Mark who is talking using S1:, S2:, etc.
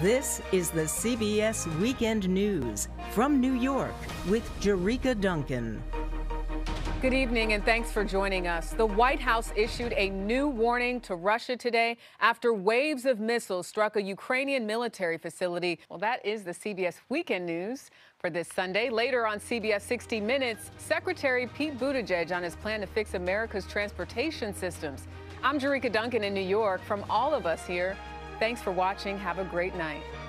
S1: This is the CBS Weekend News from New York with Jerika Duncan.
S2: Good evening and thanks for joining us. The White House issued a new warning to Russia today after waves of missiles struck a Ukrainian military facility. Well, that is the CBS Weekend News for this Sunday. Later on CBS 60 Minutes, Secretary Pete Buttigieg on his plan to fix America's transportation systems. I'm Jerika Duncan in New York. From all of us here, thanks for watching. Have a great night.